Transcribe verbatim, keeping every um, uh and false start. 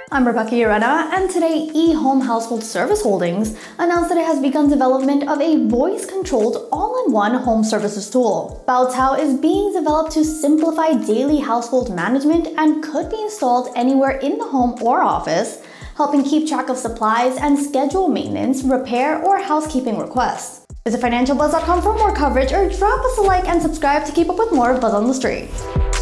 I'm Rebecca Urena, and today eHome Household Service Holdings announced that it has begun development of a voice-controlled all-in-one home services tool. B A O Tao is being developed to simplify daily household management and could be installed anywhere in the home or office, helping keep track of supplies and schedule maintenance, repair, or housekeeping requests. Visit financial buzz dot com for more coverage or drop us a like and subscribe to keep up with more Buzz on the Street.